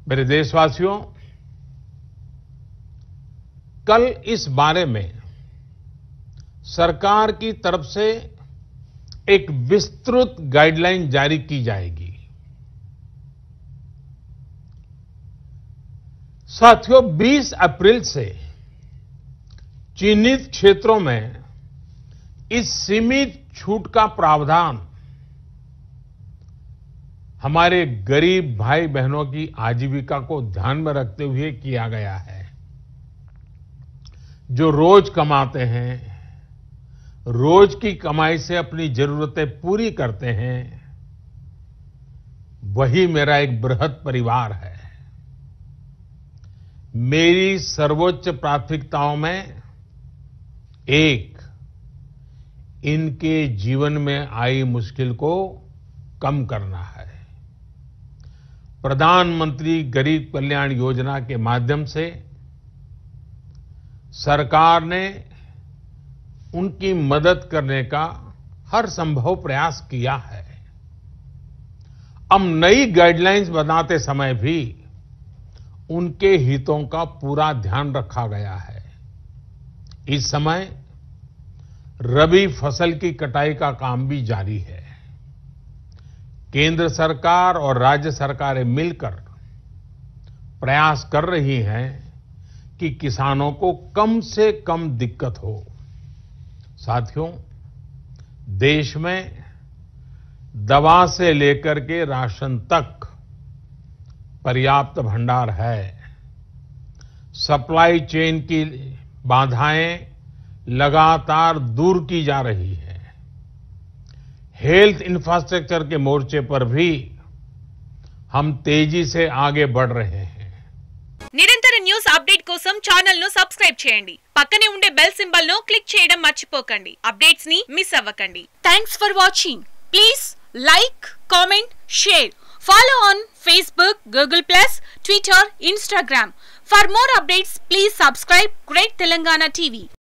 मेरे देशवासियों, कल इस बारे में सरकार की तरफ से एक विस्तृत गाइडलाइन जारी की जाएगी। साथियों, 20 अप्रैल से चिन्हित क्षेत्रों में इस सीमित छूट का प्रावधान हमारे गरीब भाई बहनों की आजीविका को ध्यान में रखते हुए किया गया है। जो रोज कमाते हैं, रोज की कमाई से अपनी जरूरतें पूरी करते हैं, वही मेरा एक बृहद परिवार है। मेरी सर्वोच्च प्राथमिकताओं में एक, इनके जीवन में आई मुश्किल को कम करना है। प्रधानमंत्री गरीब कल्याण योजना के माध्यम से सरकार ने उनकी मदद करने का हर संभव प्रयास किया है। अब नई गाइडलाइंस बनाते समय भी उनके हितों का पूरा ध्यान रखा गया है। इस समय रबी फसल की कटाई का काम भी जारी है। केंद्र सरकार और राज्य सरकारें मिलकर प्रयास कर रही हैं कि किसानों को कम से कम दिक्कत हो। साथियों, देश में दवा से लेकर के राशन तक पर्याप्त भंडार है। सप्लाई चेन की बाधाएं लगातार दूर की जा रही है। हेल्थ इंफ्रास्ट्रक्चर के मोर्चे पर भी हम तेजी से आगे बढ़ रहे हैं। నిరంతర న్యూస్ అప్డేట్ కోసం ఛానల్ ను సబ్స్క్రైబ్ చేయండి. పక్కనే ఉండే బెల్ సింబల్ ను క్లిక్ చేయడం మర్చిపోకండి. అప్డేట్స్ ని మిస్ అవ్వకండి. Thanks for watching. Please like, comment, share. Follow on Facebook, Google+, Twitter, Instagram. For more updates, please subscribe Great Telangana TV.